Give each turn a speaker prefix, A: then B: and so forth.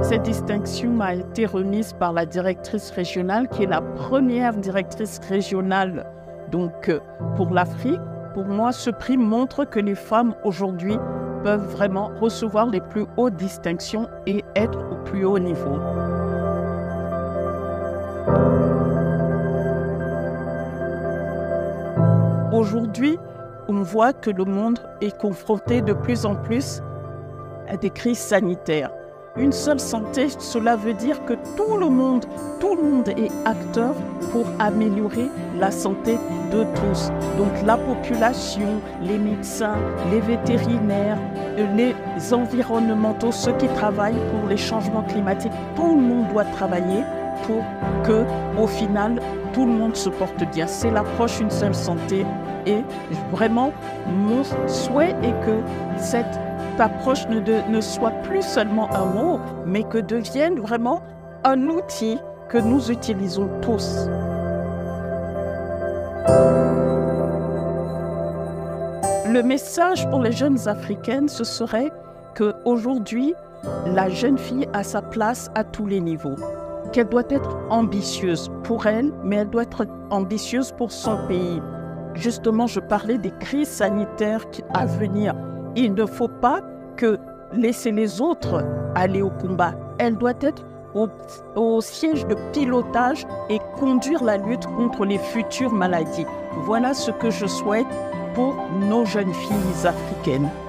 A: Cette distinction m'a été remise par la directrice régionale, qui est la première directrice régionale donc, pour l'Afrique. Pour moi, ce prix montre que les femmes aujourd'hui peuvent vraiment recevoir les plus hautes distinctions et être au plus haut niveau. Aujourd'hui, on voit que le monde est confronté de plus en plus à des crises sanitaires. Une seule santé, cela veut dire que tout le monde est acteur pour améliorer la santé de tous. Donc la population, les médecins, les vétérinaires, les environnementaux, ceux qui travaillent pour les changements climatiques, tout le monde doit travailler pour que, au final, tout le monde se porte bien. C'est l'approche une seule santé et vraiment mon souhait est que cette approche ne soit plus seulement un mot, mais que devienne vraiment un outil que nous utilisons tous. Le message pour les jeunes africaines, ce serait qu'aujourd'hui, la jeune fille a sa place à tous les niveaux, qu'elle doit être ambitieuse pour elle, mais elle doit être ambitieuse pour son pays. Justement, je parlais des crises sanitaires à venir. Il ne faut pas que laisser les autres aller au combat. Elle doit être au siège de pilotage et conduire la lutte contre les futures maladies. Voilà ce que je souhaite pour nos jeunes filles africaines.